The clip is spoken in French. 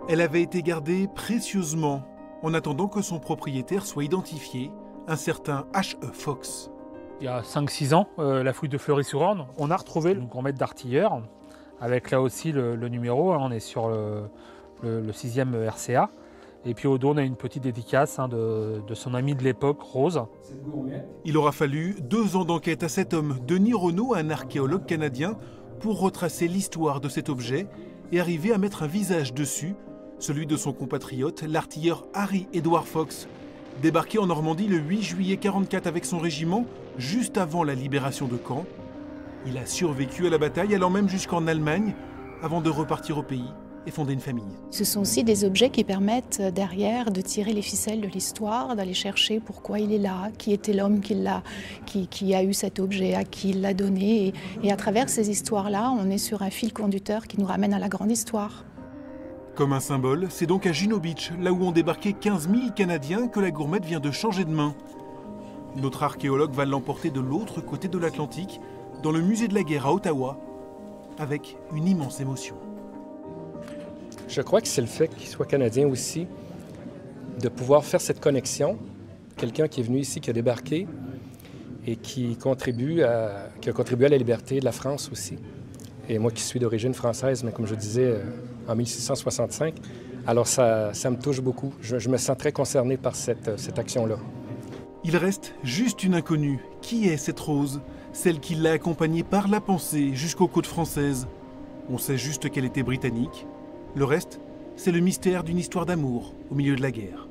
Elle avait été gardée précieusement, en attendant que son propriétaire soit identifié, un certain H.E. Fox. Il y a 5-6 ans, la fouille de Fleury-sur-Orne, on a retrouvé le gourmet d'artilleur, avec là aussi le numéro, on est sur le 6e RCA. Et puis au dos, on a une petite dédicace de son ami de l'époque, Rose. Il aura fallu 2 ans d'enquête à cet homme, Denis Renaud, un archéologue canadien, pour retracer l'histoire de cet objet et arriver à mettre un visage dessus, celui de son compatriote, l'artilleur Harry Edward Fox, débarqué en Normandie le 8 juillet 1944 avec son régiment, juste avant la libération de Caen. Il a survécu à la bataille, allant même jusqu'en Allemagne, avant de repartir au pays et fonder une famille. Ce sont aussi des objets qui permettent derrière de tirer les ficelles de l'histoire, d'aller chercher pourquoi il est là, qui était l'homme qui a eu cet objet, à qui il l'a donné. Et à travers ces histoires-là, on est sur un fil conducteur qui nous ramène à la grande histoire. Comme un symbole, c'est donc à Juno Beach, là où ont débarqué 15 000 Canadiens, que la gourmette vient de changer de main. Notre archéologue va l'emporter de l'autre côté de l'Atlantique, dans le musée de la guerre à Ottawa, avec une immense émotion. Je crois que c'est le fait qu'il soit canadien aussi, de pouvoir faire cette connexion. Quelqu'un qui est venu ici, qui a débarqué et qui a contribué à la liberté de la France aussi. Et moi qui suis d'origine française, mais comme je disais, en 1665, alors ça me touche beaucoup. Je me sens très concerné par cette action-là. Il reste juste une inconnue. Qui est cette Rose? Celle qui l'a accompagnée par la pensée jusqu'aux côtes françaises. On sait juste qu'elle était britannique. Le reste, c'est le mystère d'une histoire d'amour au milieu de la guerre.